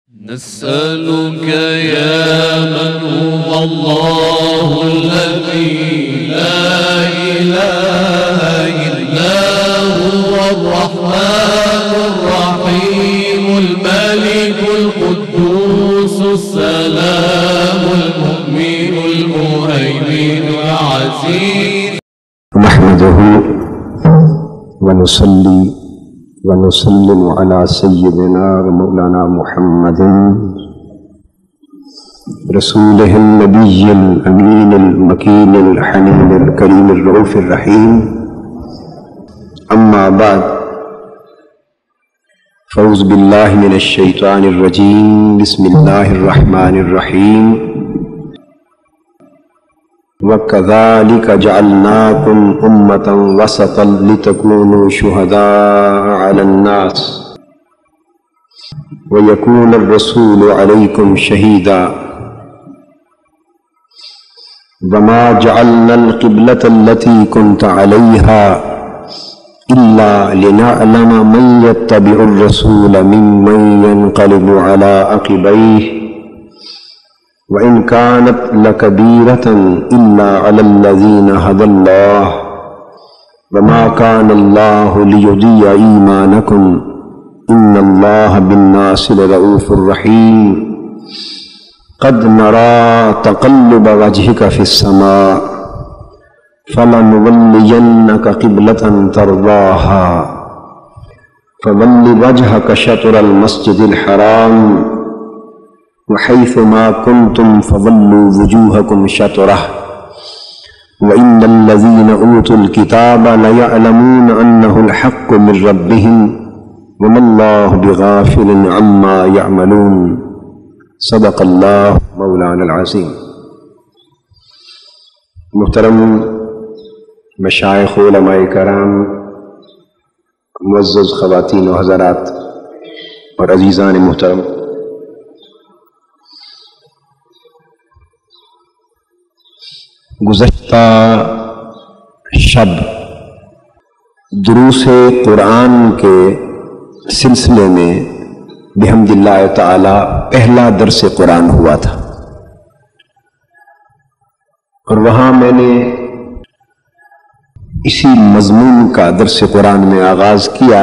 نسألك يا من هو الله الذي لا إله إلا هو الرحمن الرحيم الملك القدوس السلام المؤمن المهيمن العزيز نحمده ونصلي ونسلم على سيدنا ومولانا محمد رسوله النبي الأمين المكين الحنين الكريم الرؤوف الرحيم. أما بعد، فأعوذ بالله من الشيطان الرجيم. بسم الله الرحمن الرحيم. وَكَذَلِكَ جَعَلْنَاكُمْ أُمَّةً وَسَطًا لِتَكُونُوا شُهَدَاءَ عَلَى النَّاسِ وَيَكُونَ الرَّسُولُ عَلَيْكُمْ شَهِيدًا وَمَا جَعَلْنَا الْقِبْلَةَ الَّتِي كُنْتَ عَلَيْهَا إِلَّا لِنَعْلَمَ مَنْ يَتَّبِعُ الرَّسُولَ مِمَّنْ يَنْقَلِبُ عَلَى عَقِبَيْهِ وَإِنْ كَانَتْ لَكَبِيرَةً إِلَّا عَلَى الَّذِينَ هَدَى اللَّهُ وَمَا كَانَ اللَّهُ لِيُضِيعَ إِيمَانَكُمْ إِنَّ اللَّهَ بِالنَّاسِ لَرَءُوفٌ رَحِيمٌ. قَدْ نَرَى تَقَلُّبَ وَجْهِكَ فِي السَّمَاءِ فَلَنُوَلِّيَنَّكَ قِبْلَةً تَرْضَاهَا فَوَلِّ وَجْهَكَ شَطْرَ الْمَسْجِدِ الْحَرَامِ وَحَيْثُ مَا كُنْتُمْ فَوَلُّوا وُجُوهَكُمْ شَطْرَهُ وَإِنَّ الَّذِينَ أُوتُوا الْكِتَابَ لَيَعْلَمُونَ أَنَّهُ الْحَقُّ مِنْ رَبِّهِمْ وَمَا اللَّهُ بِغَافِلٍ عَمَّا يَعْمَلُونَ. صدق اللہ مولانا العظیم. محترم مشائخ علماء کرام، معزز خواتین و حضرات اور عزیزان محترم، گزشتہ شب دروس قرآن کے سلسلے میں بحمد اللہ تعالی پہلا درس قرآن ہوا تھا، اور وہاں میں نے اسی مضمون کا درس قرآن میں آغاز کیا.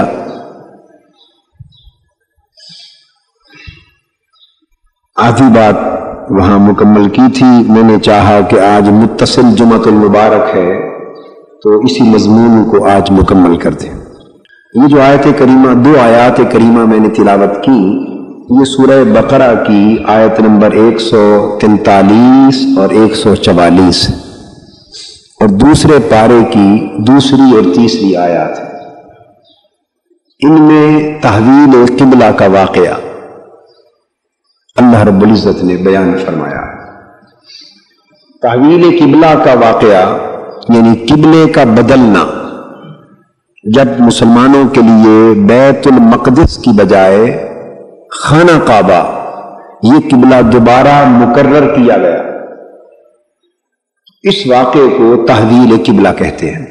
آدھی بات وہاں مکمل کی تھی. میں نے چاہا کہ آج متصل جمعۃ المبارک ہے تو اسی مضمون کو آج مکمل کر دیں. یہ جو آیت کریمہ، دو آیات کریمہ میں نے تلاوت کی، یہ سورہ بقرہ کی آیت نمبر 143 اور 144 اور دوسرے پارے کی دوسری اور تیسری آیات ہیں. ان میں تحویل قبلہ کا واقعہ اللہ رب العزت نے بیان فرمایا. تحویل قبلہ کا واقعہ یعنی قبلے کا بدلنا، جب مسلمانوں کے لیے بیت المقدس کی بجائے خانہ کعبہ یہ قبلہ دوبارہ مقرر کیا گیا، اس واقعے کو تحویل قبلہ کہتے ہیں.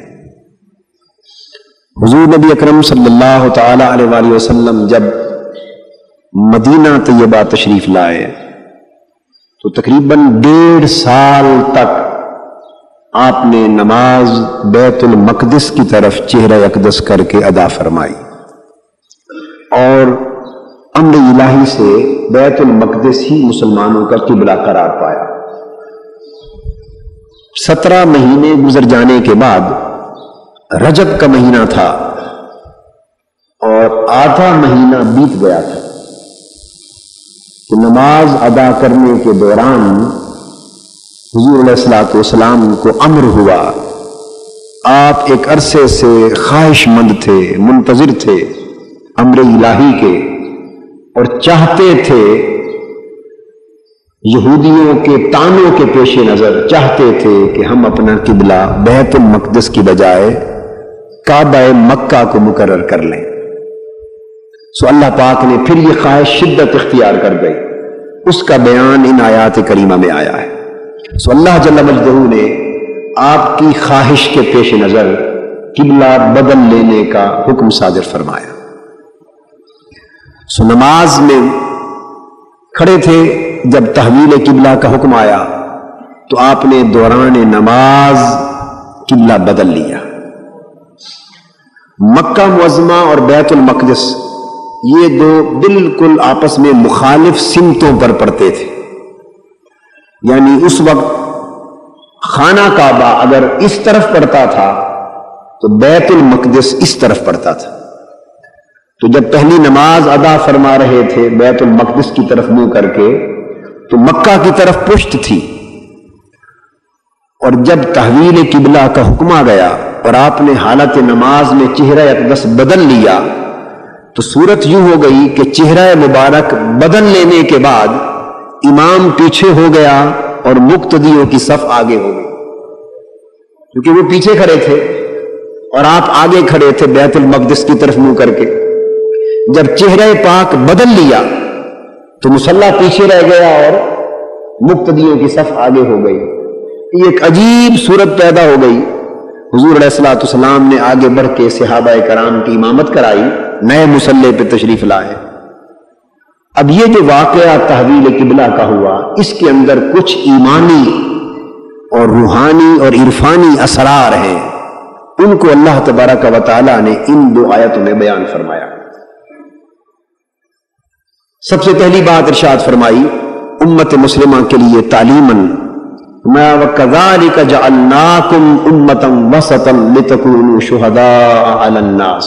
حضور نبی اکرم صلی اللہ تعالی علیہ وآلہ وسلم جب مدینہ طیبہ تشریف لائے تو تقریباً 1.5 سال تک آپ نے نماز بیت المقدس کی طرف چہرہ اقدس کر کے ادا فرمائی، اور امر الہی سے بیت المقدس ہی مسلمانوں کا قبلہ قرار پایا. 17 مہینے گزر جانے کے بعد رجب کا مہینہ تھا اور آدھا مہینہ بیت گیا تھا کہ نماز ادا کرنے کے دوران حضور علیہ السلام کو امر ہوا. آپ ایک عرصے سے خواہش مند تھے، منتظر تھے امر الہی کے، اور چاہتے تھے یہودیوں کے طعنوں کے پیش نظر چاہتے تھے کہ ہم اپنا قبلہ بیت المقدس کی بجائے کعبہ مکہ کو مقرر کر لیں. سو اللہ پاک نے پھر یہ خواہش شدت اختیار کر گئی. اس کا بیان ان آیات کریمہ میں آیا ہے. سو اللہ جل مجدہ نے آپ کی خواہش کے پیش نظر قبلہ بدل لینے کا حکم صادر فرمایا. سو نماز میں کھڑے تھے جب تحویل قبلہ کا حکم آیا تو آپ نے دوران نماز قبلہ بدل لیا. مکہ معظمہ اور بیت المقدس یہ دو بالکل آپس میں مخالف سمتوں پر پڑتے تھے. یعنی اس وقت خانہ کعبہ اگر اس طرف پڑتا تھا تو بیت المقدس اس طرف پڑتا تھا. تو جب پہلی نماز ادا فرما رہے تھے بیت المقدس کی طرف منہ کر کے تو مکہ کی طرف پشت تھی، اور جب تحویل قبلہ کا حکم آ گیا اور آپ نے حالت نماز میں چہرہ اقدس بدل لیا تو صورت یوں ہو گئی کہ چہرہ مبارک بدل لینے کے بعد امام پیچھے ہو گیا اور مقتدیوں کی صف آگے ہو گئی، کیونکہ وہ پیچھے کھڑے تھے اور آپ آگے کھڑے تھے بیت المقدس کی طرف منہ کر کے. جب چہرہ پاک بدل لیا تو مصلی پیچھے رہ گیا اور مقتدیوں کی صف آگے ہو گئی. یہ ایک عجیب صورت پیدا ہو گئی. حضور علیہ الصلوۃ والسلام نے آگے بڑھ کے صحابہ کرام کی امامت کرائی، نئے مصلی پہ تشریف لائے. اب یہ جو واقعہ تحویل قبلہ کا ہوا اس کے اندر کچھ ایمانی اور روحانی اور عرفانی اسرار ہیں، ان کو اللہ تبارک و تعالی نے ان دو آیتوں میں بیان فرمایا. سب سے پہلی بات ارشاد فرمائی امت مسلمہ کے لیے تعلیماً وَكَذَلِكَ جَعَلْنَاكُمْ أُمَّةً وَسَطًا لِتَكُونُوا شُهَدَاءَ عَلَى النَّاسِ.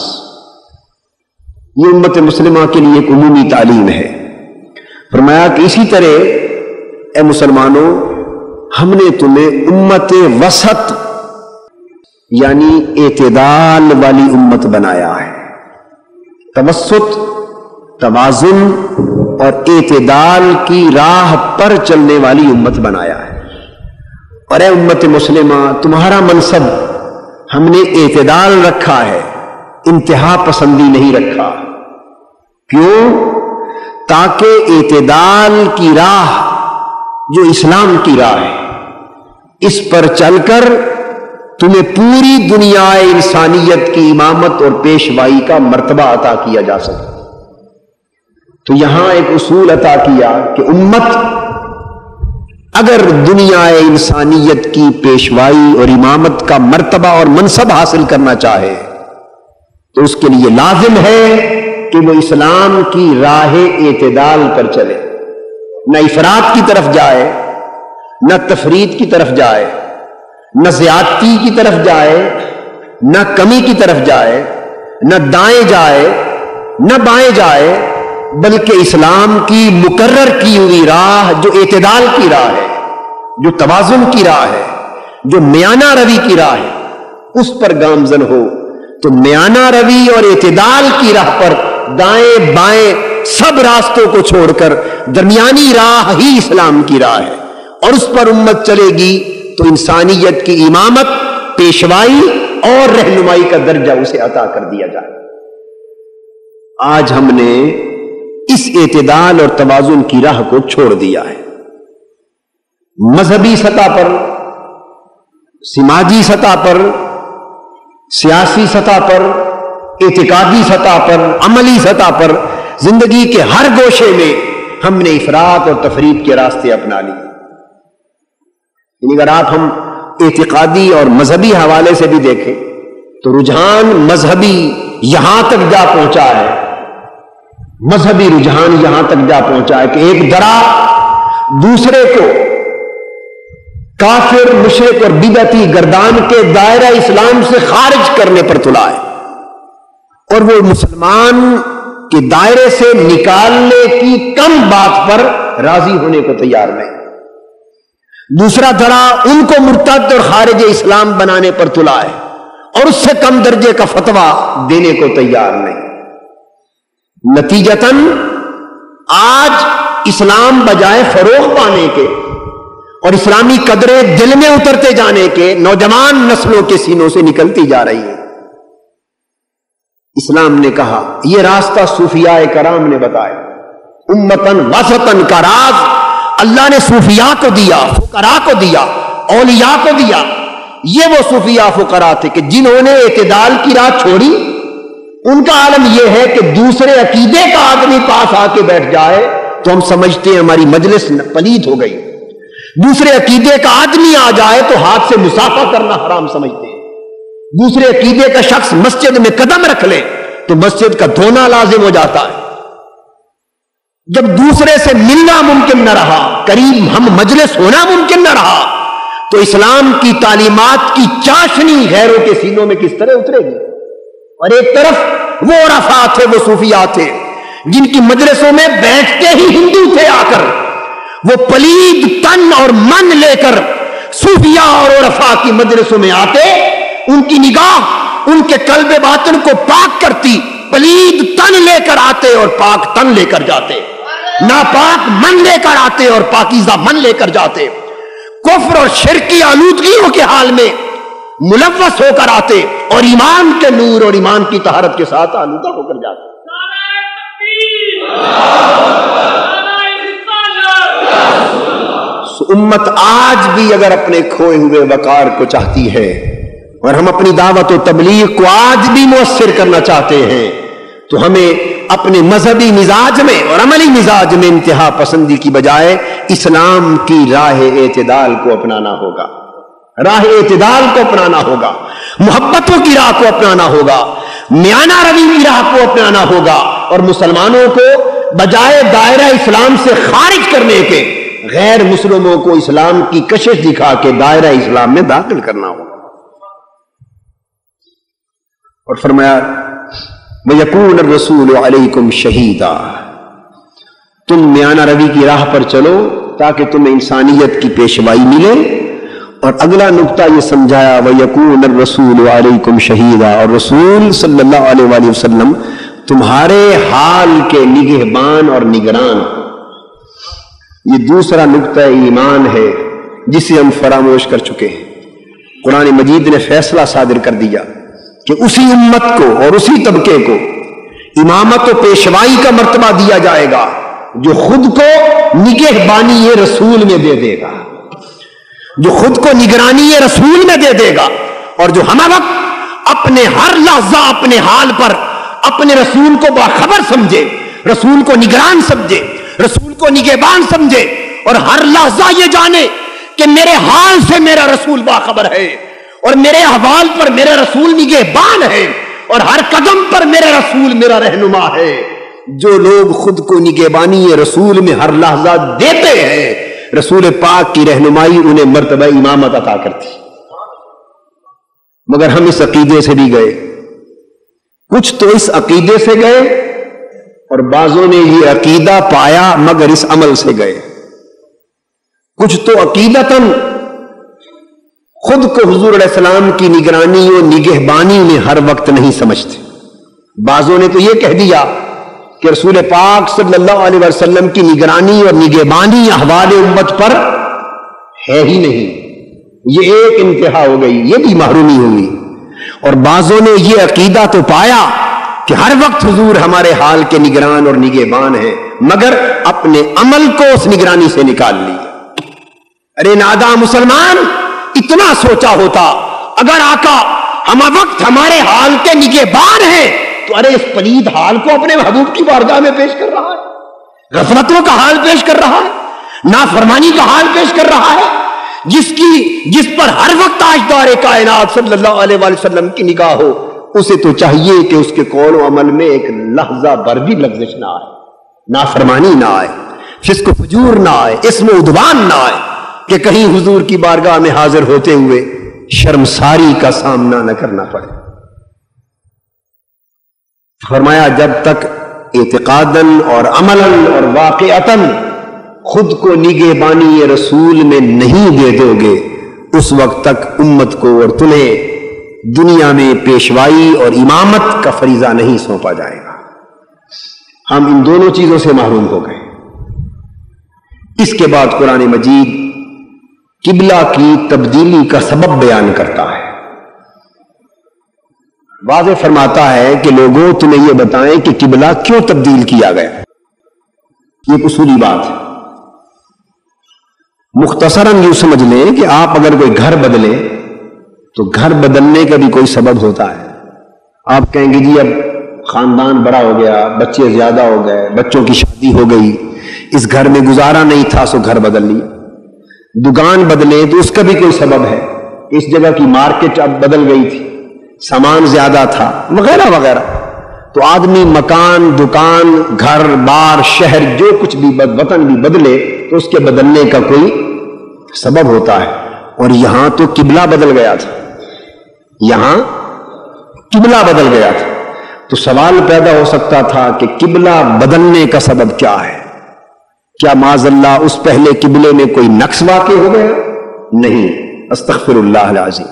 یہ امت مسلمہ کے لیے ایک عمومی تعلیم ہے. فرمایا کہ اسی طرح اے مسلمانوں ہم نے تمہیں امت وسط یعنی اعتدال والی امت بنایا ہے. توسط، توازن اور اعتدال کی راہ پر چلنے والی امت بنایا ہے. اور اے امت مسلمہ تمہارا منصب ہم نے اعتدال رکھا ہے، انتہا پسندی نہیں رکھا. کیوں؟ تاکہ اعتدال کی راہ جو اسلام کی راہ ہے اس پر چل کر تمہیں پوری دنیا انسانیت کی امامت اور پیشوائی کا مرتبہ عطا کیا جا سکے. تو یہاں ایک اصول عطا کیا کہ امت اگر دنیا انسانیت کی پیشوائی اور امامت کا مرتبہ اور منصب حاصل کرنا چاہے تو اس کے لیے لازم ہے کہ وہ اسلام کی راہ اعتدال پر چلے، نہ افراط کی طرف جائے، نہ تفریط کی طرف جائے، نہ زیادتی کی طرف جائے، نہ کمی کی طرف جائے، نہ دائیں جائے نہ بائیں جائے، بلکہ اسلام کی مقرر کی ہوئی راہ جو اعتدال کی راہ ہے، جو توازن کی راہ ہے، جو میانہ روی کی راہ ہے اس پر گامزن ہو. تو میانہ روی اور اعتدال کی راہ پر دائیں بائیں سب راستوں کو چھوڑ کر درمیانی راہ ہی اسلام کی راہ ہے، اور اس پر امت چلے گی تو انسانیت کی امامت، پیشوائی اور رہنمائی کا درجہ اسے عطا کر دیا جائے. آج ہم نے اس اعتدال اور توازن کی راہ کو چھوڑ دیا ہے. مذہبی سطح پر، سماجی سطح پر، سیاسی سطح پر، اعتقادی سطح پر، عملی سطح پر، زندگی کے ہر گوشے میں ہم نے افراط اور تفریط کے راستے اپنا لیے. اگر آپ ہم اعتقادی اور مذہبی حوالے سے بھی دیکھیں تو رجحان مذہبی یہاں تک جا پہنچا ہے، مذہبی رجحان یہاں تک جا پہنچا ہے کہ ایک درا دوسرے کو کافر، مشرک اور بدعتی گردان کے دائرہ اسلام سے خارج کرنے پر تلا ہے، اور وہ مسلمان کے دائرے سے نکالنے کی کم بات پر راضی ہونے کو تیار نہیں. دوسرا دھڑا ان کو مرتد اور خارج اسلام بنانے پر تلا ہے اور اس سے کم درجے کا فتویٰ دینے کو تیار نہیں. نتیجتاً آج اسلام بجائے فروغ پانے کے اور اسلامی قدریں دل میں اترتے جانے کے نوجوان نسلوں کے سینوں سے نکلتی جا رہی ہیں. اسلام نے کہا، یہ راستہ صوفیاء کرام نے بتایا، امتن وسطن کا راز اللہ نے صوفیاء کو دیا، فقراء کو دیا، اولیاء کو دیا. یہ وہ صوفیاء فقراء تھے کہ جنہوں نے اعتدال کی راہ چھوڑی. ان کا عالم یہ ہے کہ دوسرے عقیدے کا آدمی پاس آ کے بیٹھ جائے تو ہم سمجھتے ہیں ہماری مجلس پلید ہو گئی. دوسرے عقیدے کا آدمی آ جائے تو ہاتھ سے مصافحہ کرنا حرام سمجھتے ہیں. دوسرے عقیدے کا شخص مسجد میں قدم رکھ لے تو مسجد کا دھونا لازم ہو جاتا ہے. جب دوسرے سے ملنا ممکن نہ رہا, قریب ہم مجلس ہونا ممکن نہ رہا, تو اسلام کی تعلیمات کی چاشنی غیروں کے سینوں میں کس طرح اترے گی؟ اور ایک طرف وہ عرفاء تھے, وہ صوفیاء تھے جن کی مجلسوں میں بیٹھتے ہی ہندو تھے آ کر, وہ پلید تن اور من لے کر صوفیاء اور عرفاء کی مجلسوں میں آتے, ان کی نگاہ ان کے قلب باطن کو پاک کرتی, پلید تن لے کر آتے اور پاک تن لے کر جاتے, ناپاک من لے کر آتے اور پاکیزہ من لے کر جاتے, کفر اور شرک کی آلودگیوں کے حال میں ملوث ہو کر آتے اور ایمان کے نور اور ایمان کی طہارت کے ساتھ آلودہ ہو کر جاتے. امت آج بھی اگر اپنے کھوئے ہوئے وقار کو چاہتی ہے اور ہم اپنی دعوت و تبلیغ کو آج بھی مؤثر کرنا چاہتے ہیں, تو ہمیں اپنے مذہبی مزاج میں اور عملی مزاج میں انتہا پسندی کی بجائے اسلام کی راہ اعتدال کو اپنانا ہوگا, راہ اعتدال کو اپنانا ہوگا, محبتوں کی راہ کو اپنانا ہوگا, میانہ روی کی راہ کو اپنانا ہوگا, اور مسلمانوں کو بجائے دائرہ اسلام سے خارج کرنے کے غیر مسلموں کو اسلام کی کشش دکھا کے دائرہ اسلام میں داخل کرنا ہوگا. اور فرمایا وَيَكُونَ الرَّسُولُ عَلَيْكُمْ شَهِيدًا, تم میانہ روی کی راہ پر چلو تاکہ تمہیں انسانیت کی پیشوائی ملے. اور اگلا نقطہ یہ سمجھایا وَيَكُونَ الرَّسُولُ عَلَيْكُمْ شَهِيدًا, اور رسول صلی اللہ علیہ وآلہ وسلم تمہارے حال کے نگہبان اور نگران. یہ دوسرا نقطہ ایمان ہے جسے ہم فراموش کر چکے ہیں. قرآن مجید نے فیصلہ صادر کر دیا کہ اسی امت کو اور اسی طبقے کو امامت و پیشوائی کا مرتبہ دیا جائے گا جو خود کو نگہبانی رسول میں دے دے گا, جو خود کو نگرانی رسول میں دے دے گا, اور جو ہم وقت اپنے ہر لحظہ اپنے حال پر اپنے رسول کو باخبر سمجھے, رسول کو نگران سمجھے, رسول کو نگہبان سمجھے, اور ہر لحظہ یہ جانے کہ میرے حال سے میرا رسول باخبر ہے, اور میرے احوال پر میرا رسول نگہبان ہے, اور ہر قدم پر میرا رسول میرا رہنما ہے. جو لوگ خود کو نگہبانی رسول میں ہر لحظہ دیتے ہیں, رسول پاک کی رہنمائی انہیں مرتبہ امامت عطا کرتی. مگر ہم اس عقیدے سے بھی گئے, کچھ تو اس عقیدے سے گئے اور بعضوں نے یہ عقیدہ پایا مگر اس عمل سے گئے. کچھ تو عقیدتاً خود کو حضور علیہ السلام کی نگرانی و نگہبانی میں ہر وقت نہیں سمجھتے. بعضوں نے تو یہ کہہ دیا کہ رسول پاک صلی اللہ علیہ وسلم کی نگرانی اور نگہبانی احوال امت پر ہے ہی نہیں. یہ ایک انتہا ہو گئی, یہ بھی محرومی ہوئی. اور بعضوں نے یہ عقیدہ تو پایا کہ ہر وقت حضور ہمارے حال کے نگران اور نگہبان ہیں, مگر اپنے عمل کو اس نگرانی سے نکال لی. ارے ناداں مسلمان, اتنا سوچا ہوتا اگر آقا ہم وقت ہمارے حال کے نگہبان ہیں تو ارے اس پلید حال کو اپنے محبوب کی بارگاہ میں پیش کر رہا ہے, غفلتوں کا حال پیش کر رہا ہے, نافرمانی کا حال پیش کر رہا ہے, جس پر ہر وقت تاجدار کائنات صلی اللہ علیہ وآلہ وسلم کی نگاہ ہو. اسے تو چاہیے کہ اس کے قول و عمل میں ایک لحظہ بھر بھی لغزش نہ آئے, نافرمانی نہ آئے, فسق و فجور نہ آئے, اسم و عدوان نہ آئے, کہ کہیں حضور کی بارگاہ میں حاضر ہوتے ہوئے شرمساری کا سامنا نہ کرنا پڑے. فرمایا جب تک اعتقاداً اور عملاً اور واقعتاً خود کو نگہبانی رسول میں نہیں دے دو گے, اس وقت تک امت کو اور تمہیں دنیا میں پیشوائی اور امامت کا فریضہ نہیں سونپا جائے گا. ہم ان دونوں چیزوں سے محروم ہو گئے. اس کے بعد قرآن مجید قبلہ کی تبدیلی کا سبب بیان کرتا ہے. واضح فرماتا ہے کہ لوگوں تمہیں یہ بتائیں کہ قبلہ کیوں تبدیل کیا گیا. یہ ایک اصولی بات ہے. مختصراً یوں سمجھ لیں کہ آپ اگر کوئی گھر بدلیں تو گھر بدلنے کا بھی کوئی سبب ہوتا ہے. آپ کہیں گے جی اب خاندان بڑا ہو گیا, بچے زیادہ ہو گئے, بچوں کی شادی ہو گئی, اس گھر میں گزارا نہیں تھا سو گھر بدل لیا، دکان بدلے تو اس کا بھی کوئی سبب ہے، اس جگہ کی مارکیٹ اب بدل گئی تھی، سامان زیادہ تھا وغیرہ وغیرہ۔ تو آدمی مکان، دکان، گھر بار، شہر، جو کچھ بھی وطن بھی بدلے تو اس کے بدلنے کا کوئی سبب ہوتا ہے۔ اور یہاں تو قبلہ بدل گیا تھا، یہاں قبلہ بدل گیا تھا، تو سوال پیدا ہو سکتا تھا کہ قبلہ بدلنے کا سبب کیا ہے؟ کیا معاذ اللہ اس پہلے قبلے میں کوئی نقص واقع ہو گیا؟ نہیں، استغفر اللہ العظیم۔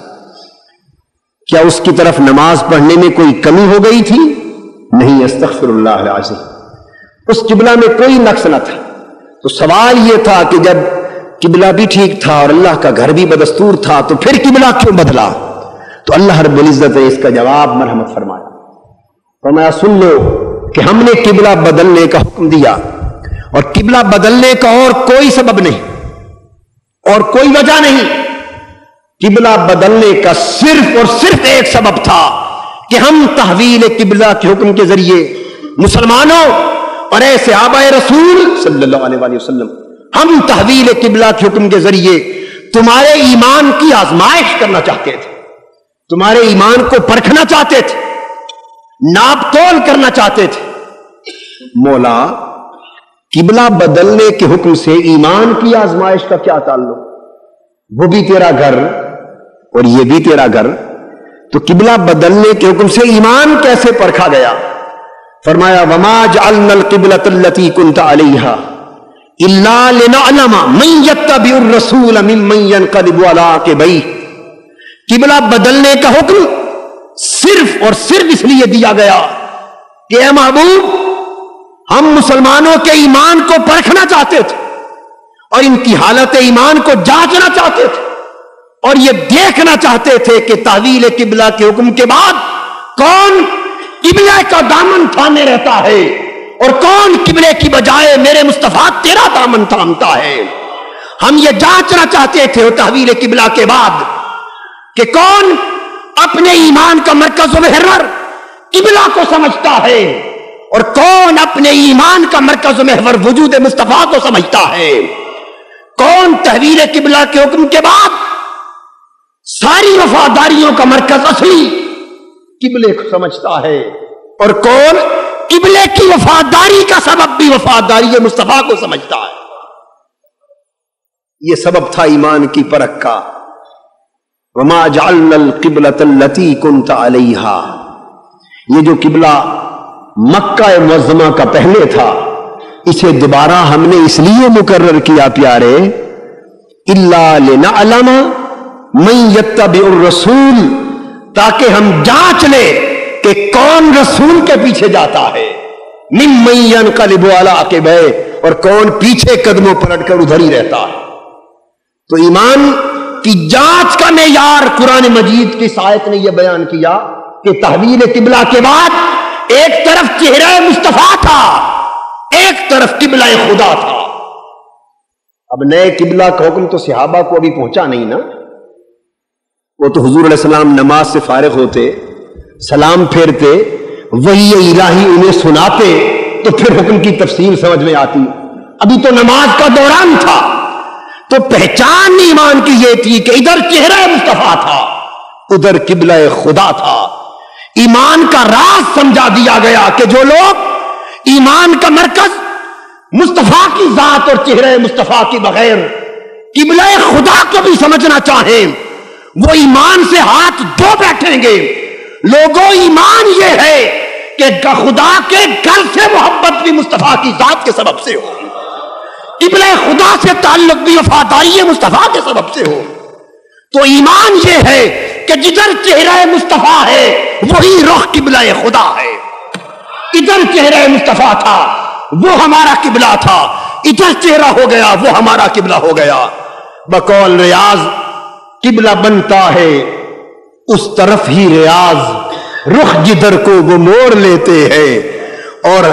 کیا اس کی طرف نماز پڑھنے میں کوئی کمی ہو گئی تھی؟ نہیں، استغفر اللہ العظیم۔ اس قبلہ میں کوئی نقص نہ تھا۔ تو سوال یہ تھا کہ جب قبلہ بھی ٹھیک تھا اور اللہ کا گھر بھی بدستور تھا تو پھر قبلہ کیوں بدلا؟ تو اللہ رب العزت نے اس کا جواب مرحمت فرمایا، فرمایا سن لو کہ ہم نے قبلہ بدلنے کا حکم دیا، اور قبلہ بدلنے کا اور کوئی سبب نہیں اور کوئی وجہ نہیں، قبلہ بدلنے کا صرف اور صرف ایک سبب تھا کہ ہم تحویل قبلہ کے حکم کے ذریعے مسلمانوں اور اے صحابہ رسول صلی اللہ علیہ وآلہ وسلم، ہم تحویل قبلہ کے حکم کے ذریعے تمہارے ایمان کی آزمائش کرنا چاہتے تھے، تمہارے ایمان کو پرکھنا چاہتے تھے، ناپ تول کرنا چاہتے تھے۔ مولا، قبلہ بدلنے کے حکم سے ایمان کی آزمائش کا کیا تعلق؟ وہ بھی تیرا گھر اور یہ بھی تیرا گھر، تو قبلہ بدلنے کے حکم سے ایمان کیسے پرکھا گیا؟ فرمایا وما جعلنا القبلۃ التي كنت عليها الا لنعلم من يتبع الرسول ممن ينقلب على عقبيه۔ قبلہ بدلنے کا حکم صرف اور صرف اس لیے دیا گیا کہ اے محبوب، ہم مسلمانوں کے ایمان کو پرکھنا چاہتے تھے اور ان کی حالت ایمان کو جانچنا چاہتے تھے، اور یہ دیکھنا چاہتے تھے کہ تحویل قبلہ کے حکم کے بعد کون قبلہ کا دامن تھامے رہتا ہے اور کون قبلے کی بجائے میرے مصطفیٰ تیرا دامن تھامتا ہے۔ ہم یہ جانچنا چاہتے تھے تحویل قبلہ کے بعد کہ کون اپنے ایمان کا مرکز و محور قبلہ کو سمجھتا ہے اور کون اپنے ایمان کا مرکز و محور وجود مصطفیٰ کو سمجھتا ہے، کون تحویل قبلہ کے حکم کے بعد ساری وفاداریوں کا مرکز اصلی قبلے کو سمجھتا ہے، اور کون قبلے کی وفاداری کا سبب بھی وفاداری مصطفیٰ کو سمجھتا ہے۔ یہ سبب تھا ایمان کی پرکھ کا۔ وما جعلنا القبلۃ التي كنت عليها، یہ جو قبلہ مکہ معظمہ کا پہلے تھا، اسے دوبارہ ہم نے اس لیے مقرر کیا پیارے، الا لنعلم من يتبع الرسول، تاکہ ہم جانچ لیں کہ کون رسول کے پیچھے جاتا ہے، ممن ينقلب على عقبيه، اور کون پیچھے قدموں پلٹ کر ادھر ہی رہتا ہے۔ تو ایمان کی جانچ کا معیار قرآن مجید کی آیت نے یہ بیان کیا کہ تحویل قبلہ کے بعد ایک طرف چہرہ مصطفیٰ تھا، ایک طرف قبلہ خدا تھا۔ اب نئے قبلہ کا حکم تو صحابہ کو ابھی پہنچا نہیں نا، وہ تو حضور علیہ السلام نماز سے فارغ ہوتے، سلام پھیرتے، وحی الہی انہیں سناتے تو پھر حکم کی تفصیل سمجھ میں آتی۔ ابھی تو نماز کا دوران تھا، تو پہچان ایمان کی یہ تھی کہ ادھر چہرہ مصطفیٰ تھا، ادھر قبلہ خدا تھا۔ ایمان کا راز سمجھا دیا گیا کہ جو لوگ ایمان کا مرکز مصطفیٰ کی ذات اور چہرہ مصطفیٰ کے بغیر قبلہ خدا کو بھی سمجھنا چاہیں، وہ ایمان سے ہاتھ دھو بیٹھیں گے۔ لوگوں، ایمان یہ ہے کہ خدا کے گھر سے محبت بھی مصطفیٰ کی ذات کے سبب سے ہو، قبلہ خدا سے تعلق بھی وفاداری مصطفیٰ کے سبب سے ہو۔ تو ایمان یہ ہے کہ جدھر چہرہ مصطفیٰ ہے وہی رخ قبلہ خدا ہے۔ ادھر چہرہ مصطفیٰ تھا وہ ہمارا قبلہ تھا، ادھر چہرہ ہو گیا وہ ہمارا قبلہ ہو گیا۔ بقول ریاض قبلہ بنتا ہے اس طرف ہی ریاض، رخ جدھر کو وہ موڑ لیتے ہیں، اور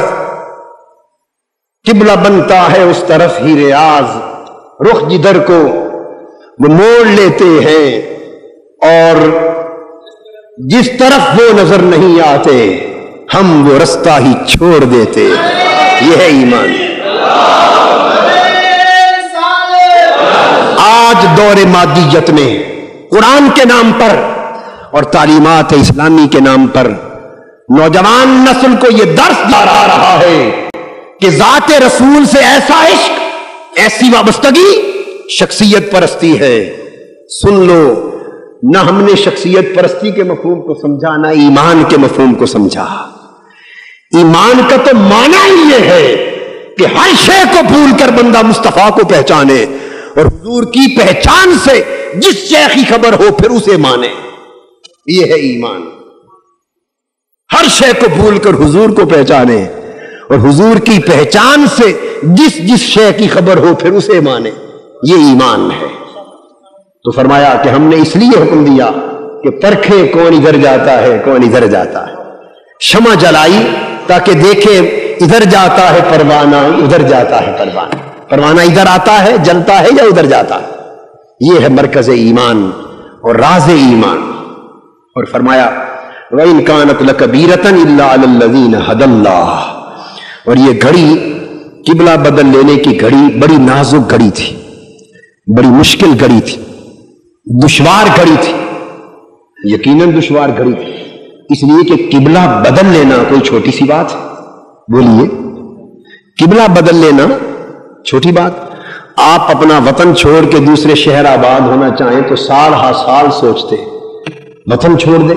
قبلہ بنتا ہے اس طرف ہی ریاض، رخ جدھر کو وہ موڑ لیتے ہیں، اور جس طرف وہ نظر نہیں آتے ہم وہ رستہ ہی چھوڑ دیتے۔ یہ ہے ایمان۔ آج دور مادیت میں قرآن کے نام پر اور تعلیمات اسلامی کے نام پر نوجوان نسل کو یہ درس دیا جا رہا ہے کہ ذات رسول سے ایسا عشق، ایسی وابستگی شخصیت پرستی ہے۔ سن لو، نہ ہم نے شخصیت پرستی کے مفہوم کو سمجھا، نہ ایمان کے مفہوم کو سمجھا۔ ایمان کا تو معنی ہی یہ ہے کہ ہر شے کو بھول کر بندہ مصطفیٰ کو پہچانے اور حضور کی پہچان سے جس شے کی خبر ہو پھر اسے مانے، یہ ہے ایمان۔ ہر شے کو بھول کر حضور کو پہچانے اور حضور کی پہچان سے جس شے کی خبر ہو پھر اسے مانے، یہ ایمان ہے۔ تو فرمایا کہ ہم نے اس لیے حکم دیا کہ پرکھے کون ادھر جاتا ہے کون ادھر جاتا ہے، شمع جلائی تاکہ دیکھے ادھر جاتا ہے پروانہ ادھر جاتا ہے پروانہ، پروانہ ادھر آتا ہے جلتا ہے یا ادھر جاتا ہے، یہ ہے مرکز ایمان اور راز ایمان۔ اور فرمایا وَإِنْ كَانَتْ لَكَبِيرَةً إِلَّا عَلَى الَّذِينَ هَدَى اللَّهُ، اور یہ گھڑی قبلہ بدل لینے کی گھڑی بڑی نازک گھڑی تھی، بڑی مشکل گھڑی تھی، دشوار گھڑی تھی، یقیناً دشوار گھڑی تھی، اس لیے کہ قبلہ بدل لینا کوئی چھوٹی سی بات ہے؟ بولیے، قبلہ بدل لینا چھوٹی بات؟ آپ اپنا وطن چھوڑ کے دوسرے شہر آباد ہونا چاہیں تو سال ہا سال سوچتے، وطن چھوڑ دیں،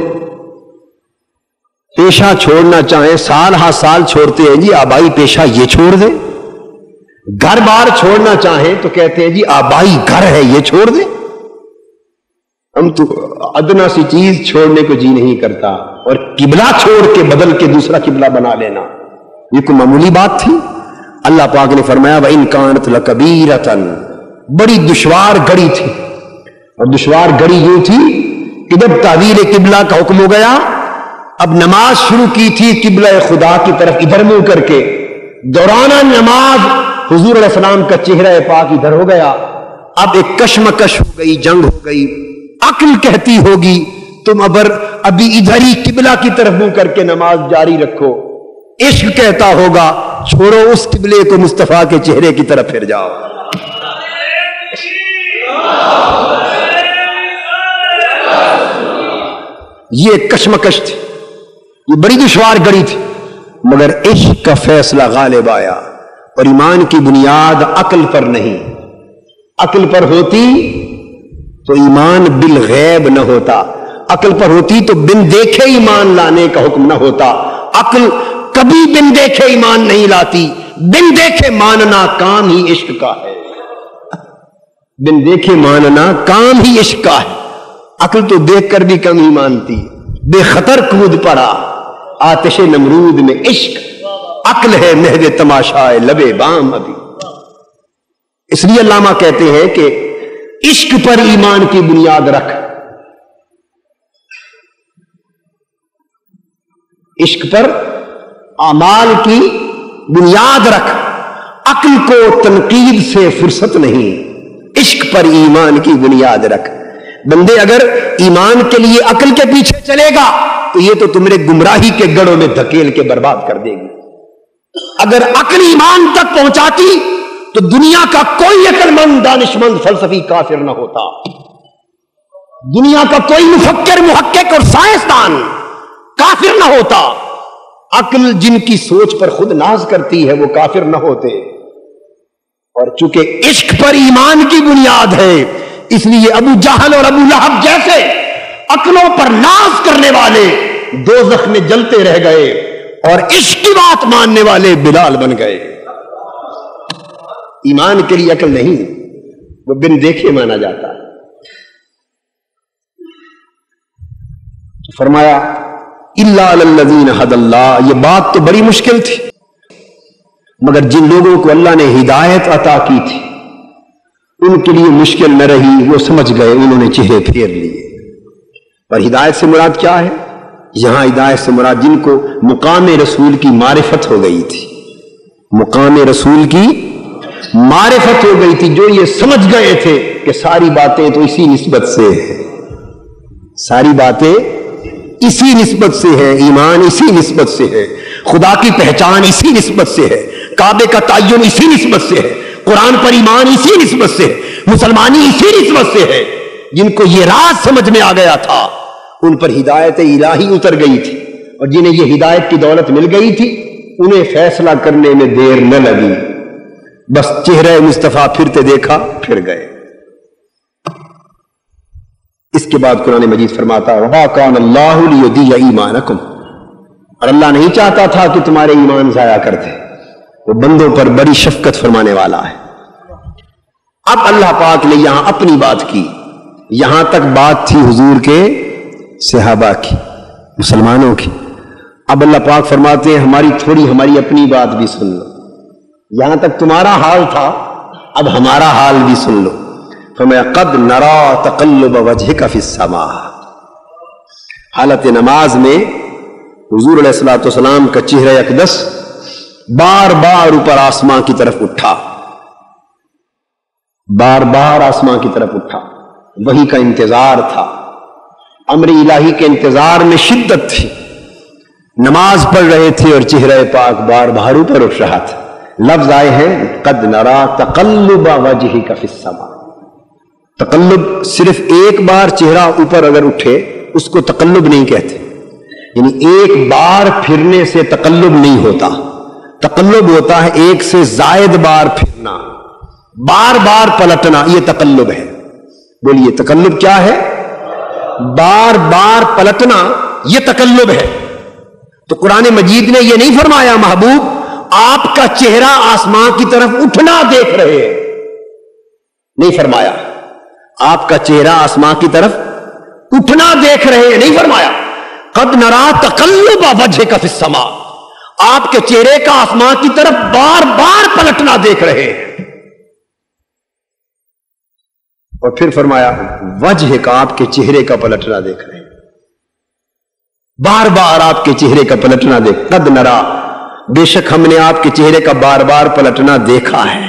پیشہ چھوڑنا چاہیں سال ہا سال چھوڑتے ہیں جی آبائی پیشہ یہ چھوڑ دیں، گھر بار چھوڑنا چاہیں تو کہتے ہیں جی آبائی گھر ہے یہ چھوڑ دیں۔ ہم تو ادنا سی چیز چھوڑنے کو جی نہیں کرتا، اور قبلہ چھوڑ کے بدل کے دوسرا قبلہ بنا لینا یہ کوئی معمولی بات تھی؟ اللہ پاک نے فرمایا وَإِنْ كَانَتْ لَكَبِيرَةً، بڑی دشوار گھڑی تھی، اور دشوار گھڑی یوں تھی کہ جب تحویل قبلہ کا حکم ہو گیا، اب نماز شروع کی تھی قبلہ خدا کی طرف ادھر منہ کر کے، دوران نماز حضور علیہ السلام کا چہرہ پاک ادھر ہو گیا، اب ایک کشمکش ہو گئی، جنگ ہو گئی، عقل کہتی ہوگی تم ابھی ادھر ہی قبلہ کی طرف منہ کر کے نماز جاری رکھو، عشق کہتا ہوگا چھوڑو اس قبلے کو، مصطفیٰ کے چہرے کی طرف پھر جاؤ۔ یہ کشمکش تھی، یہ بڑی دشوار گھڑی تھی، مگر عشق کا فیصلہ غالب آیا، اور ایمان کی بنیاد عقل پر نہیں، عقل پر ہوتی تو ایمان بالغیب نہ ہوتا، عقل پر ہوتی تو بن دیکھے ایمان لانے کا حکم نہ ہوتا۔ عقل کبھی بن دیکھے ایمان نہیں لاتی، بن دیکھے ماننا کام ہی عشق کا ہے، بن دیکھے ماننا کام ہی عشق کا ہے۔ عقل تو دیکھ کر بھی کم ہی مانتی، بے خطر کود پڑا آتش نمرود میں عشق، عقل ہے محو تماشائے لبے بام ابھی۔ اس لیے علامہ کہتے ہیں کہ عشق پر ایمان کی بنیاد رکھ، عشق پر اعمال کی بنیاد رکھ، عقل کو تنقید سے فرصت نہیں، عشق پر ایمان کی بنیاد رکھ۔ بندے اگر ایمان کے لیے عقل کے پیچھے چلے گا تو یہ تو تمہارے گمراہی کے گڑھوں میں دھکیل کے برباد کر دے گی۔ اگر عقل ایمان تک پہنچاتی تو دنیا کا کوئی عقل مند دانشمند فلسفی کافر نہ ہوتا، دنیا کا کوئی مفکر محقق اور سائنسدان کافر نہ ہوتا۔ عقل جن کی سوچ پر خود ناز کرتی ہے وہ کافر نہ ہوتے، اور چونکہ عشق پر ایمان کی بنیاد ہے اس لیے ابو جہل اور ابو لہب جیسے عقلوں پر ناز کرنے والے دوزخ میں جلتے رہ گئے، اور عشق کی بات ماننے والے بلال بن گئے۔ ایمان کے لیے عقل نہیں، وہ بن دیکھے مانا جاتا ہے۔ فرمایا الا علی الذین ھدی اللہ، یہ بات تو بڑی مشکل تھی، مگر جن لوگوں کو اللہ نے ہدایت عطا کی تھی ان کے لیے مشکل نہ رہی، وہ سمجھ گئے، انہوں نے چہرے پھیر لیے۔ اور ہدایت سے مراد کیا ہے؟ یہاں ہدایت سے مراد جن کو مقام رسول کی معرفت ہو گئی تھی، مقام رسول کی معرفت ہو گئی تھی، جو یہ سمجھ گئے تھے کہ ساری باتیں تو اسی نسبت سے ہے، ساری باتیں اسی نسبت سے ہے، ایمان اسی نسبت سے ہے، خدا کی پہچان اسی نسبت سے ہے، کعبے کا تعین اسی نسبت سے ہے، قرآن پر ایمان اسی نسبت سے ہے، مسلمانی اسی نسبت سے ہے۔ جن کو یہ راز سمجھ میں آ گیا تھا ان پر ہدایت الہی اتر گئی تھی، اور جنہیں یہ ہدایت کی دولت مل گئی تھی انہیں فیصلہ کرنے میں دیر نہ لگی، بس چہرہ مصطفیٰ پھرتے دیکھا پھر گئے۔ اس کے بعد قرآن مجید فرماتا وَمَا كَانَ اللَّهُ لِيُضِيعَ إِيمَانَكُمْ، اور اللہ نہیں چاہتا تھا کہ تمہارے ایمان ضائع کر دے، وہ بندوں پر بڑی شفقت فرمانے والا ہے۔ اب اللہ پاک نے یہاں اپنی بات کی، یہاں تک بات تھی حضور کے صحابہ کی، مسلمانوں کی، اب اللہ پاک فرماتے ہیں ہماری اپنی بات بھی سن لو، یہاں تک تمہارا حال تھا اب ہمارا حال بھی سن لو۔ فَمَا قَدْ نَرَا تَقَلُّبَ وَجْهِكَ فِي السَّمَاءِ، حالت نماز میں حضور علیہ الصلوۃ والسلام کا چہرہ اقدس بار بار اوپر آسمان کی طرف اٹھا، بار بار آسمان کی طرف اٹھا، وہی کا انتظار تھا، امر الہی کے انتظار میں شدت تھی، نماز پڑھ رہے تھے اور چہرہ پاک بار بار اوپر اٹھ رہا تھا۔ لفظ آئے ہیں قد نرا تقلب وجهك فی السماء، تقلب صرف ایک بار چہرہ اوپر اگر اٹھے اس کو تقلب نہیں کہتے، یعنی ایک بار پھرنے سے تقلب نہیں ہوتا، تقلب ہوتا ہے ایک سے زائد بار پھرنا، بار بار پلٹنا، یہ تقلب ہے۔ بولیے تقلب کیا ہے؟ بار بار پلٹنا، یہ تقلب ہے۔ تو قرآن مجید نے یہ نہیں فرمایا محبوب آپ کا چہرہ آسمان کی طرف اٹھنا دیکھ رہے ہیں، نہیں فرمایا آپ کا چہرہ آسمان کی طرف اٹھنا دیکھ رہے ہیں، نہیں فرمایا قد نرا تقلب وجهك فی السماء، آپ کے چہرے کا آسمان کی طرف بار بار پلٹنا دیکھ رہے ہیں۔ اور پھر فرمایا وجہ کا، آپ کے چہرے کا پلٹنا دیکھ رہے ہیں، بار بار آپ کے چہرے کا پلٹنا دیکھ، قد نرا، بے شک ہم نے آپ کے چہرے کا بار بار پلٹنا دیکھا ہے۔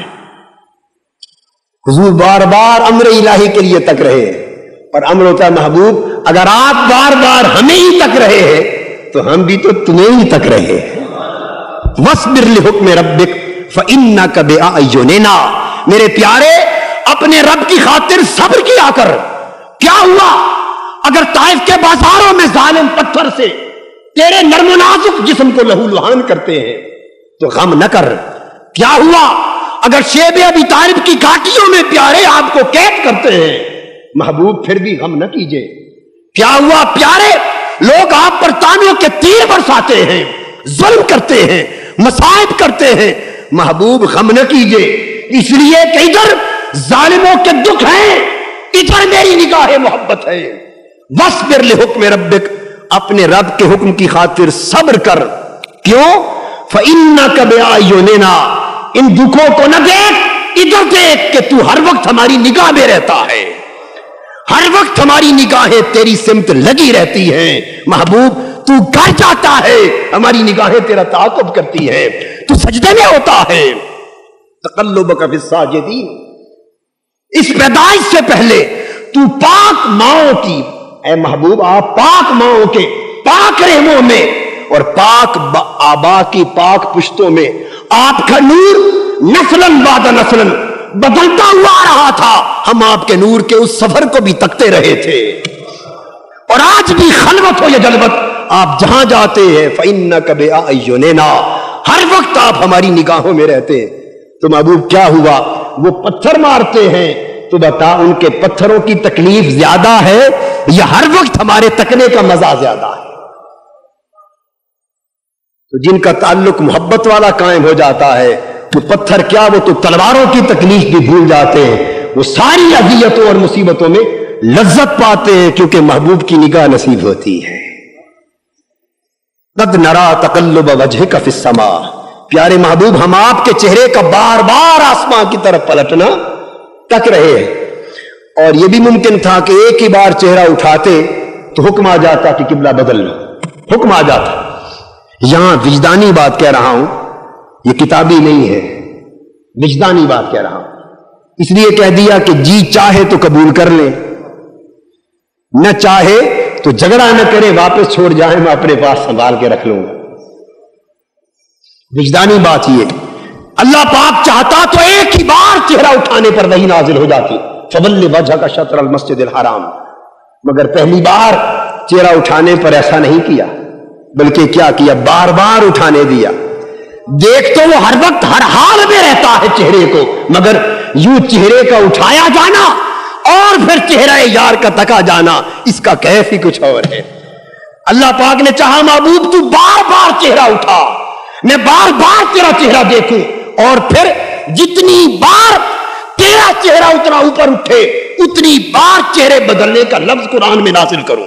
حضور بار بار امر الہی کے لیے تک رہے ہیں، اور امر ہوتا ہے محبوب اگر آپ بار بار ہمیں ہی تک رہے ہیں تو ہم بھی تو تمہیں ہی تک رہے ہیں۔ وَاصْبِرْ لِحُكْمِ رَبِّكَ فَإِنَّكَ بِأَعْيُنِنَا، میرے پیارے اپنے رب کی خاطر صبر کیا کر۔ کیا ہوا اگر طائف کے بازاروں میں ظالم پتھر سے تیرے نرم و نازک جسم کو لہو لہان کرتے ہیں تو غم نہ کر۔ کیا ہوا اگر شیب ابی طالب کی گھاٹیوں میں پیارے آپ کو قید کرتے ہیں، محبوب پھر بھی غم نہ کیجئے۔ کیا ہوا پیارے لوگ آپ پر تانوں کے تیر برساتے ہیں، ظلم کرتے ہیں، مصائب کرتے ہیں، محبوب غم نہ کیجئے، اس لیے کہ ادھر ظالموں کے دکھ ہیں، ادھر میری نگاہ محبت ہے۔ وَاصْبِرْ لِحُكْمِ رَبِّكَ، اپنے رب کے حکم کی خاطر صبر کر۔ کیوں؟ فَإِنَّكَ بِأَعْيُنِنَا، ان دکھوں کو نہ دیکھ، ادھر دیکھ کہ تو ہر وقت ہماری نگاہ میں رہتا ہے، ہر وقت ہماری نگاہیں تیری سمت لگی رہتی ہیں۔ محبوب تو گھر جاتا ہے، ہماری نگاہیں تیرا تعاقب کرتی ہیں، تو سجدے میں ہوتا ہے۔ تقلبک فی الساجدین، اس پیدائش سے پہلے تو پاک ماؤں کی، اے محبوب آپ پاک ماؤں کے پاک رحموں میں اور پاک آبا کی پاک پشتوں میں آپ کا نور نسلاً بعد نسلاً بدلتا ہوا آ رہا تھا، ہم آپ کے نور کے اس سفر کو بھی تکتے رہے تھے، اور آج بھی خلوت ہو یا جلوت آپ جہاں جاتے ہیں فَإِنَّكَ بِأَعْيُنِنَا، ہر وقت آپ ہماری نگاہوں میں رہتے ہیں۔ تو محبوب کیا ہوا؟ وہ پتھر مارتے ہیں تو بتا ان کے پتھروں کی تکلیف زیادہ ہے یا ہر وقت ہمارے تکنے کا مزہ زیادہ ہے؟ تو جن کا تعلق محبت والا قائم ہو جاتا ہے تو پتھر کیا وہ تو تلواروں کی تکلیف بھی بھول جاتے ہیں، وہ ساری اذیتوں اور مصیبتوں میں لذت پاتے ہیں کیونکہ محبوب کی نگاہ نصیب ہوتی ہے۔ قد نرا تقلب وجهك فی السماء، پیارے محبوب ہم آپ کے چہرے کا بار بار آسمان کی طرف پلٹنا تک رہے ہیں، اور یہ بھی ممکن تھا کہ ایک ہی بار چہرہ اٹھاتے تو حکم آ جاتا کہ قبلہ بدل لو، حکم آ جاتا۔ یہاں وجدانی بات کہہ رہا ہوں، یہ کتابی نہیں ہے، وجدانی بات کہہ رہا ہوں، اس لیے کہہ دیا کہ جی چاہے تو قبول کر لیں، نہ چاہے تو جھگڑا نہ کرے، واپس چھوڑ جائیں، میں اپنے پاس سنبھال کے رکھ لوں گا۔ وجدانی بات یہ اللہ پاک چاہتا تو ایک ہی بار چہرہ اٹھانے پر وہی نازل ہو جاتی، فَوَلِّ وَجْهَكَ شَطْرَ الْمَسْجِدِ الْحَرَامِ، مگر پہلی بار چہرہ اٹھانے پر ایسا نہیں کیا، بلکہ کیا کیا؟ بار بار اٹھانے دیا۔ دیکھ تو وہ ہر وقت ہر حال میں رہتا ہے چہرے کو، مگر یوں چہرے کا اٹھایا جانا اور پھر چہرہ یار کا تکا جانا، اس کا کیف ہی کچھ اور ہے۔ اللہ پاک نے چاہا محبوب تو بار بار چہرہ اٹھا، میں بار بار تیرا چہرہ دیکھوں، اور پھر جتنی بار تیرا چہرہ اتنا اوپر اٹھے اتنی بار چہرے بدلنے کا لفظ قرآن میں نازل کروں۔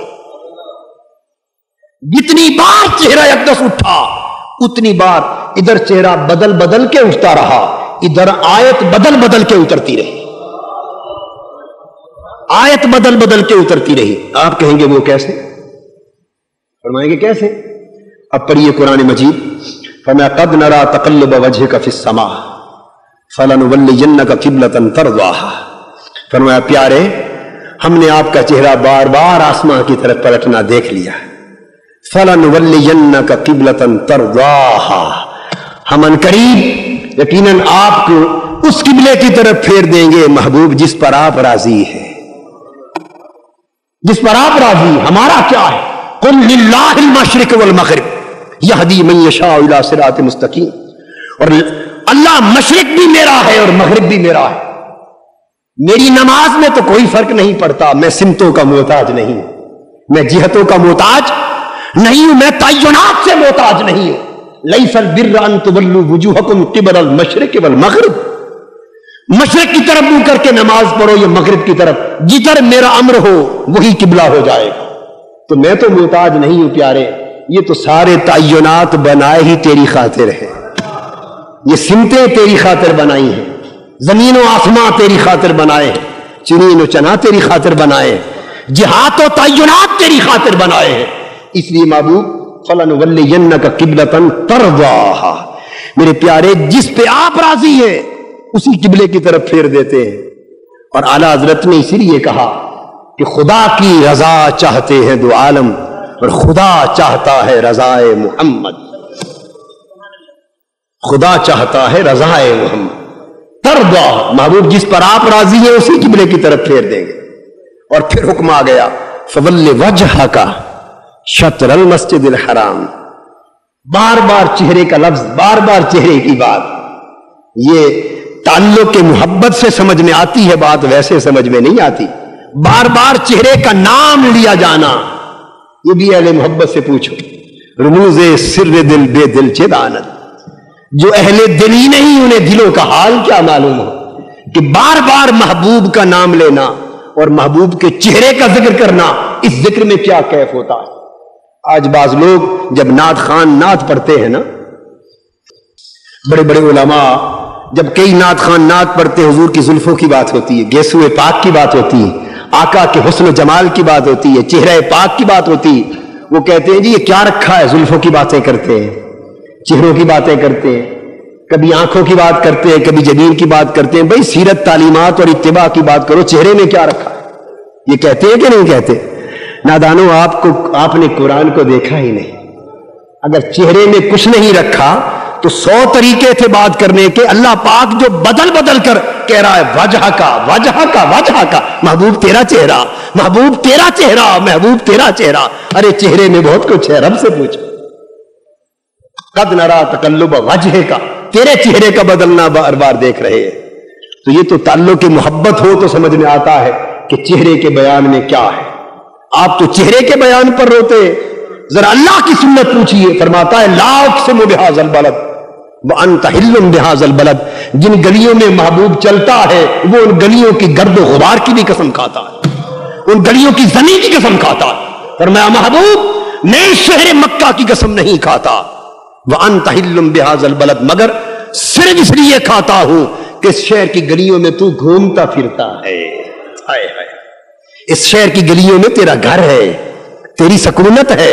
جتنی بار چہرہ اقدس اٹھا اتنی بار ادھر چہرہ بدل بدل کے اٹھتا رہا، ادھر آیت بدل بدل کے اترتی رہی، آیت بدل بدل کے اترتی رہی۔ آپ کہیں گے وہ کیسے؟ فرمائیں گے کیسے؟ اب پڑھیے قرآن مجید، فَمَا قَدْ نَرَا تَقَلُّبَ وَجْهِكَ فِي السَّمَاءِ فَلَنُوَلِّيَنَّكَ قِبْلَةً تَرْضَاهَا، فرمایا پیارے ہم نے آپ کا چہرہ بار بار آسمان کی طرف پلٹنا دیکھ لیا، فَلَنُوَلِّيَنَّكَ قِبْلَةً تَرْضَاهَا، ہم عنقریب یقیناً آپ کو اس قبلے کی طرف پھیر دیں گے محبوب جس پر آپ راضی ہیں، جس پر آپ راضی۔ ہمارا کیا ہے؟ قُلْ لِلَّهِ الْمَشْرِقُ وَالْمَغْرِبُ یہدی من یشاء الی صراط مستقیم، اور اللہ مشرق بھی میرا ہے اور مغرب بھی میرا ہے، میری نماز میں تو کوئی فرق نہیں پڑتا، میں سمتوں کا محتاج نہیں ہوں، میں جہتوں کا محتاج نہیں ہوں، میں تعینات سے محتاج نہیں ہوں۔ لیس البر ان تولوا وجوہکم قبل المشرق والمغرب، مشرق کی طرف منہ کر کے نماز پڑھو یا مغرب کی طرف، جدھر میرا امر ہو وہی قبلہ ہو جائے گا۔ تو میں تو محتاج نہیں ہوں پیارے، یہ تو سارے تعینات بنائے ہی تیری خاطر ہیں، یہ سمتیں تیری خاطر بنائی ہیں، زمین و آسمان تیری خاطر بنائے ہیں، چنین و چنا تیری خاطر بنائے ہیں، جہات و تعینات تیری خاطر بنائے ہیں۔ اس لیے محبوب فَلَنُوَلِّيَنَّكَ قِبْلَةً تَرْضَاهَا، میرے پیارے جس پہ آپ راضی ہیں اسی قبلے کی طرف پھیر دیتے ہیں۔ اور اعلیٰ حضرت نے اسی لیے کہا کہ خدا کی رضا چاہتے ہیں دو عالم، اور خدا چاہتا ہے رضائے محمد، خدا چاہتا ہے رضائے محمد۔ ترضا، محبوب جس پر آپ راضی ہیں اسی قبلے کی طرف پھیر دیں گے۔ اور پھر حکم آ گیا فَوَلِّ وَجْهَكَ شَطْرَ الْمَسْجِدِ الْحَرَامِ، بار بار چہرے کا لفظ، بار بار چہرے کی بات، یہ تعلق کے محبت سے سمجھ میں آتی ہے بات، ویسے سمجھ میں نہیں آتی۔ بار بار چہرے کا نام لیا جانا، یہ بھی اہل محبت سے پوچھو، رموز سر دل بے دل چے دانت، جو اہل دل ہی نہیں انہیں دلوں کا حال کیا معلوم ہو، کہ بار بار محبوب کا نام لینا اور محبوب کے چہرے کا ذکر کرنا، اس ذکر میں کیا کیف ہوتا ہے۔ آج بعض لوگ جب نعت خان نعت پڑھتے ہیں نا، بڑے بڑے علماء جب کئی نعت خان نعت پڑھتے ہیں، حضور کی زلفوں کی بات ہوتی ہے، گیسوئے پاک کی بات ہوتی ہے، آقا کے حسن و جمال کی بات ہوتی ہے، چہرہ پاک کی بات ہوتی ہے، وہ کہتے ہیں جی یہ کیا رکھا ہے، زلفوں کی باتیں کرتے ہیں، چہروں کی باتیں کرتے ہیں، کبھی آنکھوں کی بات کرتے ہیں، کبھی جبین کی بات کرتے ہیں۔ بھائی سیرت تعلیمات اور اتباع کی بات کرو، چہرے میں کیا رکھا ہے، یہ کہتے ہیں کہ نہیں کہتے؟ نادانو، آپ نے قرآن کو دیکھا ہی نہیں۔ اگر چہرے میں کچھ نہیں رکھا تو 100 طریقے تھے بات کرنے کے، اللہ پاک جو بدل بدل کر کہہ رہا ہے وجہ کا وجہ کا وجہ کا، محبوب تیرا چہرہ، محبوب تیرا چہرہ، محبوب تیرا چہرہ۔ ارے چہرے میں بہت کچھ ہے، رب سے پوچھو۔ قد نرا تقلب وجہ کا، تیرے چہرے کا بدلنا بار بار دیکھ رہے ہیں۔ تو یہ تو تعلق کی محبت ہو تو سمجھ میں آتا ہے کہ چہرے کے بیان میں کیا ہے۔ آپ تو چہرے کے بیان پر روتے، ذرا اللہ کی سنت پوچھئے، فرماتا ہے لا اقسم بہذا البلد وانت حل بہذا البلد، جن گلیوں میں محبوب چلتا ہے وہ ان گلیوں کی گرد و غبار کی بھی قسم کھاتا ہے، ان گلیوں کی زمین کی قسم کھاتا ہے۔ فرمایا محبوب میں شہر مکہ کی قسم نہیں کھاتا، وانت حل بہذا البلد، مگر صرف اس لیے کھاتا ہوں کہ اس شہر کی گلیوں میں تو گھومتا پھرتا ہے، ہائے ہائے، اس شہر کی گلیوں میں تیرا گھر ہے، تیری سکونت ہے،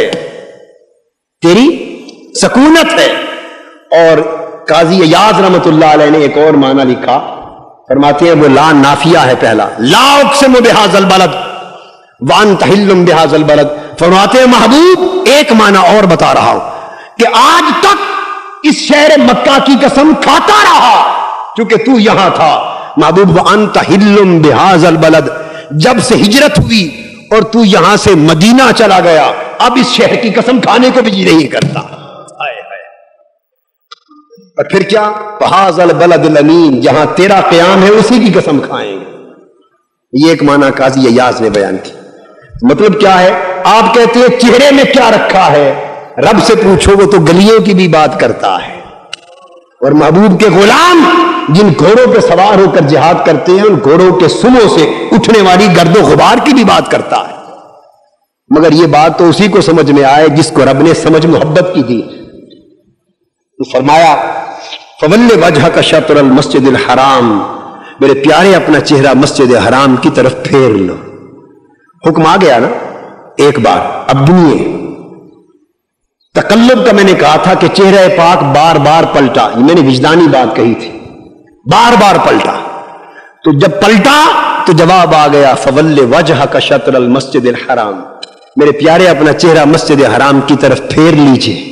تیری سکونت ہے۔ اور قاضی ایاز رحمت اللہ علیہ نے ایک اور معنی لکھا، فرماتے ہیں وہ لا نافیہ ہے پہلا، لا اقسم بہذا البلد وانت حل بہذا البلد، فرماتے ہیں محبوب ایک معنی اور بتا رہا ہوں کہ آج تک इस शहर मक्का की कसम खाता रहा क्योंकि तू यहां था। महबूब व अंत हिल्लुम बिहाज़ल बलद, जब से हिजरत हुई और तू यहां से मदीना चला गया, अब इस शहर की कसम खाने को भी जी नहीं करता। हाय हाय। और फिर क्या, बहाज़ल बलदिल अमीन, जहां तेरा क़याम है उसी की कसम खाएंगे। ये एक माना काजी अय्याज ने बयान की। मतलब क्या है, आप कहते हैं चेहरे में क्या रखा है, रब से पूछो वो तो गलियों की भी बात करता है। और महबूब के गुलाम जिन घोड़ों पे सवार होकर जिहाद करते हैं, उन घोड़ों के सुमों से उठने वाली गर्दो गुबार की भी बात करता है। मगर ये बात तो उसी को समझ में आए जिसको रब ने समझ मोहब्बत की दी। तो फरमाया फवल्ले वजह का शत्रल मस्जिदिल हराम, मेरे प्यारे अपना चेहरा मस्जिद हराम की तरफ फेर लो। हुक्म आ गया ना एक बार, अब दुनिया तकल्लुब का मैंने कहा था कि चेहरा पाक बार बार पलटा, ये मैंने विजदानी बात कही थी, बार बार पलटा। तो जब पलटा तो जवाब आ गया फवल्ले वजह का शत्रल मस्जिदिल हराम, मेरे प्यारे अपना चेहरा मस्जिद हराम की तरफ फेर लीजिए।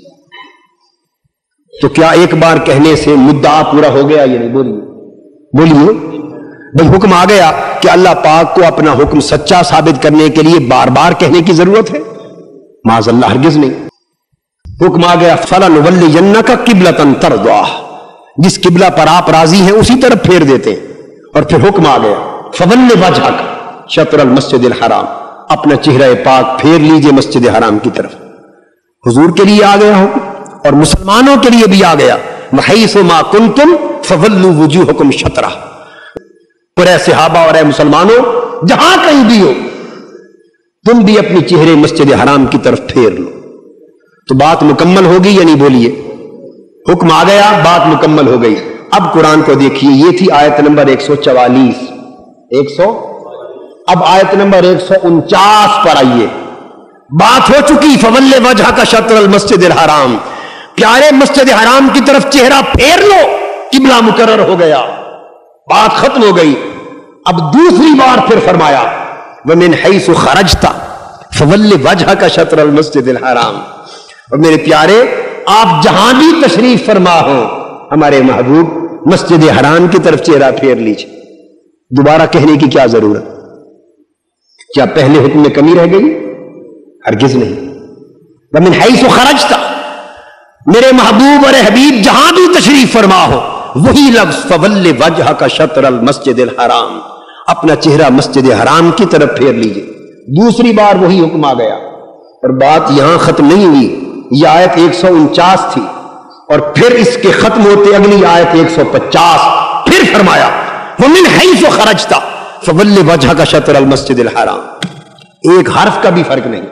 तो क्या एक बार कहने से मुद्दा पूरा हो गया? ये नहीं, बोलिए बोलिए भाई। हुक्म आ गया कि अल्लाह पाक को अपना हुक्म सच्चा साबित करने के लिए बार बार कहने की जरूरत है? माज़अल्लाह, हरगिज नहीं। हुक्म आ गया फलनुवल्लियन्नका क़िबलतन तर्ज़ाह, जिस किबला पर आप राजी हैं उसी तरफ फेर देते हैं। और फिर हुक्म आ गया फवल्ले वजहक शत्रल मस्जिदिल हराम, अपना चेहरा पाक फेर लीजिए मस्जिद हराम की तरफ। हुजूर के लिए आ गया हुक्म और मुसलमानों के लिए भी आ गया, वहैसु मा कुंतुम फवल्लू वुजूहकुम शत्रह। और ऐ सहाबा और ऐ मुसलमानों, जहां कहीं भी हो तुम भी अपने चेहरे मस्जिद हराम की तरफ फेर लो। तो बात मुकम्मल होगी या नहीं, बोलिए। हुक्म आ गया, बात मुकम्मल हो गई। अब कुरान को देखिए, ये थी आयत नंबर 144 100। अब आयत नंबर 149 पर आइए। बात हो चुकी फवल्ले वजह का शत्रल मस्जिदिल हराम, प्यारे मस्जिद हराम की तरफ चेहरा फेर लो, किबला मुकर्रर हो गया, बात खत्म हो गई। अब दूसरी बार फिर फरमाया वमिन हैसु खरजता फवल्ले वजह का शत्रल मस्जिदिल हराम, और मेरे प्यारे आप जहां भी तशरीफ फरमा हो हमारे महबूब मस्जिद हराम की तरफ चेहरा फेर लीजिए। दोबारा कहने की क्या जरूरत? क्या पहले हुक्म में कमी रह गई? हरगिज नहीं। वमिन हैसु खरजता, मेरे महबूब और हबीब जहां भी तशरीफ फरमा हो, वही लफ्ज फवल्ले वजह का शत्रल मस्जिदिल हराम, अपना चेहरा मस्जिद हराम की तरफ फेर लीजिए। दूसरी बार वही हुक्म आ गया। और बात यहां खत्म नहीं हुई, यह आयत 149 थी और फिर इसके खत्म होते अगली आयत 150 फिर फरमाया वमिन हैसु खरजता फवल्ले वजह का शत्रल मस्जिदिल हराम। एक हर्फ का भी फर्क नहीं।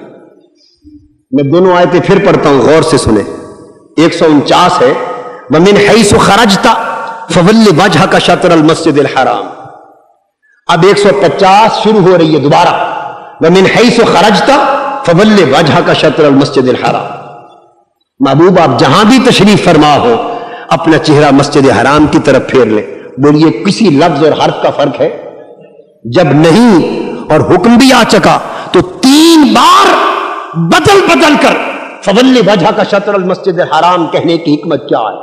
मैं दोनों आयतें फिर पढ़ता हूं, गौर से सुने। 149 है वमिन हैसु खरजता फवल्ले वजह का शत्रल मस्जिदिल हराम। अब 150 शुरू हो रही है दोबारा, वमिन हैसु खरजता फवल्ले वजह का शत्रल मस्जिदिल हराम। महबूब आप जहां भी तशरीफ फरमा हो अपना चेहरा मस्जिद हराम की तरफ फेर ले। बोलिए किसी लफ्ज और हर्फ का फर्क है? जब नहीं और हुक्म भी आ चुका तो 3 बार बदल बदल कर फवल्ले वजह का शत्रल मस्जिद हराम कहने की हिकमत क्या है?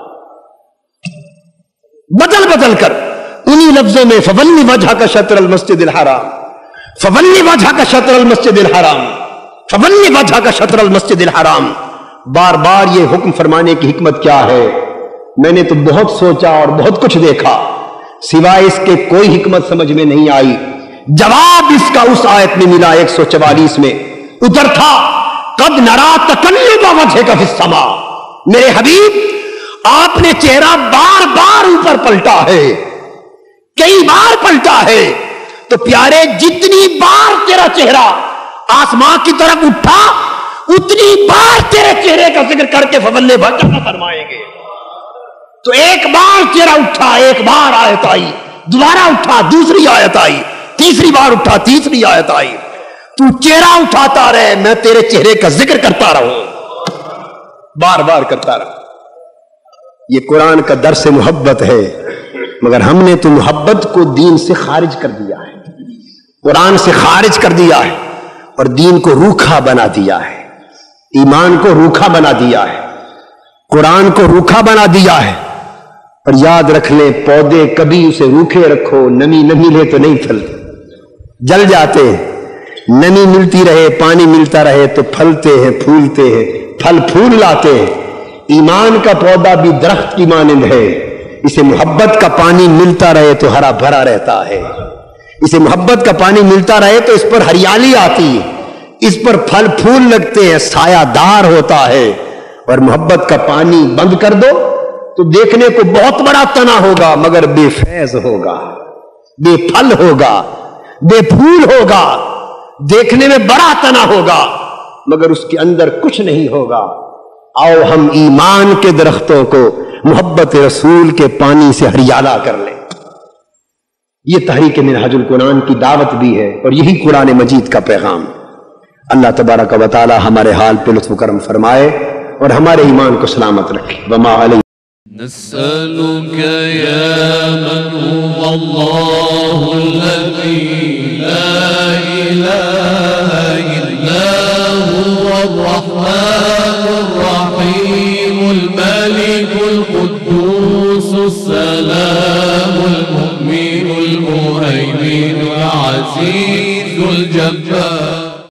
बदल बदल कर उन्हीं लफ्जों में फवल्ले वजह का शत्रल मस्जिद हराम, फवल्ले वजह का शत्रल मस्जिद हराम, फवल्ले वजह का शत्रल मस्जिद हराम, बार बार ये हुक्म फरमाने की हिकमत क्या है? मैंने तो बहुत सोचा और बहुत कुछ देखा, सिवाय इसके कोई हिकमत समझ में नहीं आई। जवाब इसका उस आयत में मिला 144 में, उधर था कद नरा तकल्लुब वजहिका फिस समा। मेरे हबीब आपने चेहरा बार बार ऊपर पलटा है, कई बार पलटा है। तो प्यारे जितनी बार तेरा चेहरा आसमां की तरफ उठा उतनी बार तेरे चेहरे का जिक्र करके फवल्ले वजह का फरमाएंगे। तो एक बार चेहरा उठा, एक बार आयत आई, दोबारा उठा, दूसरी आयत आई, तीसरी बार उठा, तीसरी आयत आई। तू चेहरा उठाता रहे, मैं तेरे चेहरे का जिक्र करता रहूं, बार बार करता रहूं। ये कुरान का दर्स मोहब्बत है, मगर हमने तो मोहब्बत को दीन से खारिज कर दिया है, कुरान से खारिज कर दिया है और दीन को रूखा बना दिया है, ईमान को रूखा बना दिया है। قرآن کو روکھا بنا دیا ہے. اور یاد رکھ لیں پودے کبھی اسے روکھے رکھو نمی نہ ملے تو نہیں پھلتے، جل جاتے ہیں. نمی ملتی رہے پانی ملتا رہے تو پھلتے ہیں پھولتے ہیں، پھل پھول لاتے ہیں. ایمان کا پودا بھی درخت کی مانند ہے، اسے محبت کا پانی ملتا رہے تو ہرا بھرا رہتا ہے. اسے محبت کا پانی ملتا رہے تو اس پر ہریالی آتی ہے، اس پر پھل پھول لگتے ہیں، سایہ دار ہوتا ہے. اور محبت کا پانی بند کر دو تو دیکھنے کو بہت بڑا تنا ہوگا مگر بے فیض ہوگا، بے پھل ہوگا، بے پھول ہوگا. دیکھنے میں بڑا تنا ہوگا مگر اس کے اندر کچھ نہیں ہوگا. آؤ ہم ایمان کے درختوں کو محبت رسول کے پانی سے ہریالہ کر لیں. یہ تحریک منہاج القرآن کی دعوت بھی ہے اور یہی قرآن مجید کا پیغام. اللہ تبارک و تعالی ہمارے حال پہ لطف و کرم فرمائے اور ہمارے ایمان کو سلامت رکھے. وما علیہ نسألك يا من هو الله الذي لا إله إلا هو الرحمن الرحيم الملك القدوس السلام المؤمن المهيمن العزيز الجبار